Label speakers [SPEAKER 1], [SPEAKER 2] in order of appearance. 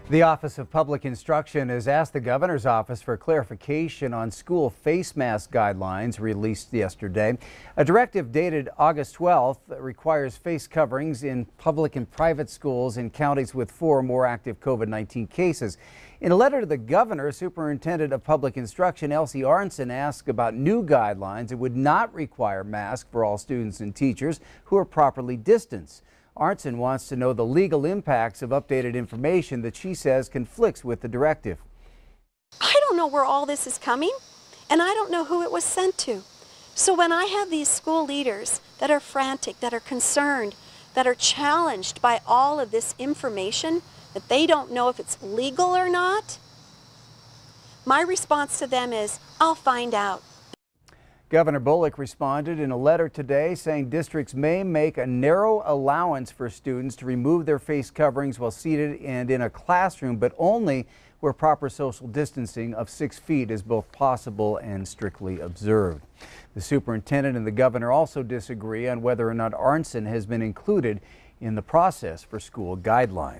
[SPEAKER 1] The Office of Public Instruction has asked the governor's office for clarification on school face mask guidelines released yesterday. A directive dated August 12th requires face coverings in public and private schools in counties with 4 or more active COVID-19 cases. In a letter to the governor, Superintendent of Public Instruction Elsie Arntzen asked about new guidelines that would not require masks for all students and teachers who are properly distanced. Arntzen wants to know the legal impacts of updated information that she says conflicts with the directive.
[SPEAKER 2] I don't know where all this is coming, and I don't know who it was sent to. So when I have these school leaders that are frantic, that are concerned, that are challenged by all of this information, that they don't know if it's legal or not, my response to them is, I'll find out.
[SPEAKER 1] Governor Bullock responded in a letter today saying districts may make a narrow allowance for students to remove their face coverings while seated and in a classroom, but only where proper social distancing of 6 feet is both possible and strictly observed. The superintendent and the governor also disagree on whether or not Arntzen has been included in the process for school guidelines.